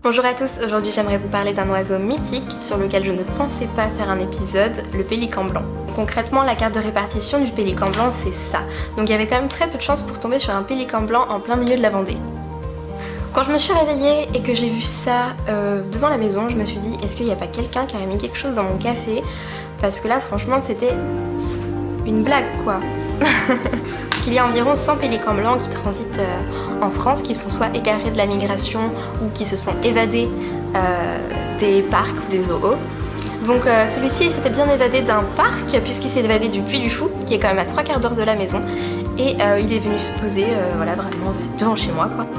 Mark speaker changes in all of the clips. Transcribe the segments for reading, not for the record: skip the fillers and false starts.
Speaker 1: Bonjour à tous, aujourd'hui j'aimerais vous parler d'un oiseau mythique sur lequel je ne pensais pas faire un épisode, le pélican blanc. Concrètement, la carte de répartition du pélican blanc c'est ça, donc il y avait quand même très peu de chances pour tomber sur un pélican blanc en plein milieu de la Vendée. Quand je me suis réveillée et que j'ai vu ça devant la maison, je me suis dit est-ce qu'il n'y a pas quelqu'un qui a mis quelque chose dans mon café? Parce que là franchement c'était une blague quoi. Il y a environ 100 pélicans blancs qui transitent en France, qui sont soit égarés de la migration ou qui se sont évadés des parcs ou des zoos. Donc celui-ci il s'était bien évadé d'un parc puisqu'il s'est évadé du Puy du Fou, qui est quand même à 3/4 d'heure de la maison, et il est venu se poser voilà, vraiment devant chez moi quoi.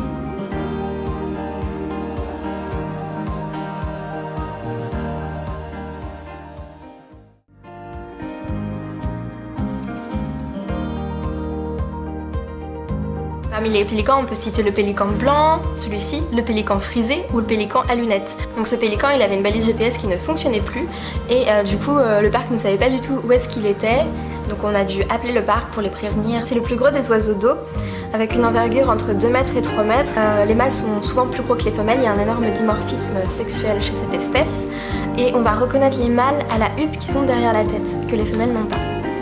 Speaker 1: Parmi les pélicans, on peut citer le pélican blanc, celui-ci, le pélican frisé ou le pélican à lunettes. Donc ce pélican, il avait une balise GPS qui ne fonctionnait plus et du coup le parc ne savait pas du tout où est-ce qu'il était. Donc on a dû appeler le parc pour les prévenir. C'est le plus gros des oiseaux d'eau, avec une envergure entre 2 mètres et 3 mètres. Les mâles sont souvent plus gros que les femelles, il y a un énorme dimorphisme sexuel chez cette espèce. Et on va reconnaître les mâles à la huppe qui sont derrière la tête, que les femelles n'ont pas.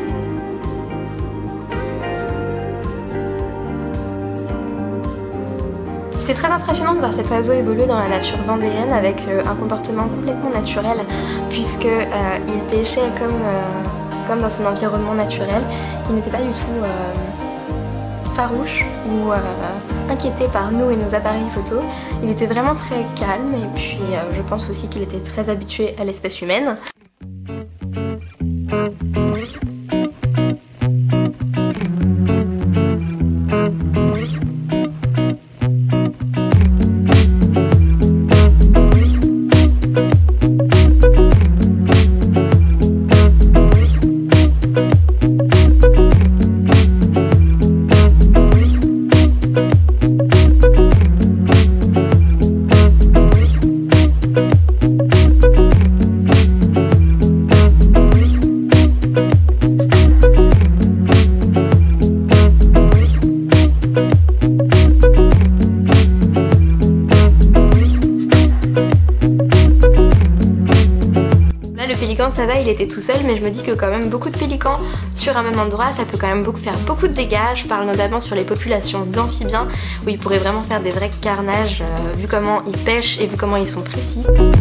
Speaker 1: C'est très impressionnant de voir cet oiseau évoluer dans la nature vendéenne avec un comportement complètement naturel puisque il pêchait comme dans son environnement naturel. Il n'était pas du tout farouche ou inquiété par nous et nos appareils photo. Il était vraiment très calme et puis je pense aussi qu'il était très habitué à l'espèce humaine. Ça va, il était tout seul, mais je me dis que quand même beaucoup de pélicans sur un même endroit, ça peut quand même faire beaucoup de dégâts. Je parle notamment sur les populations d'amphibiens où ils pourraient vraiment faire des vrais carnages vu comment ils pêchent et vu comment ils sont précis.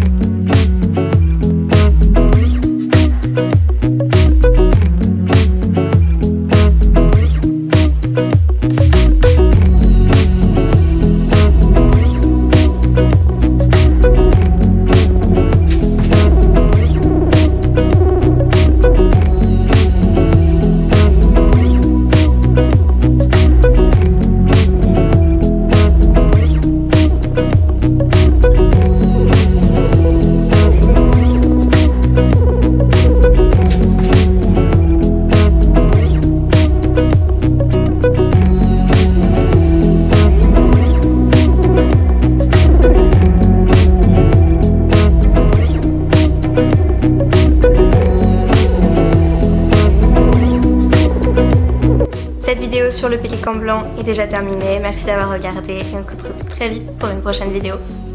Speaker 1: Cette vidéo sur le pélican blanc est déjà terminée, merci d'avoir regardé et on se retrouve très vite pour une prochaine vidéo.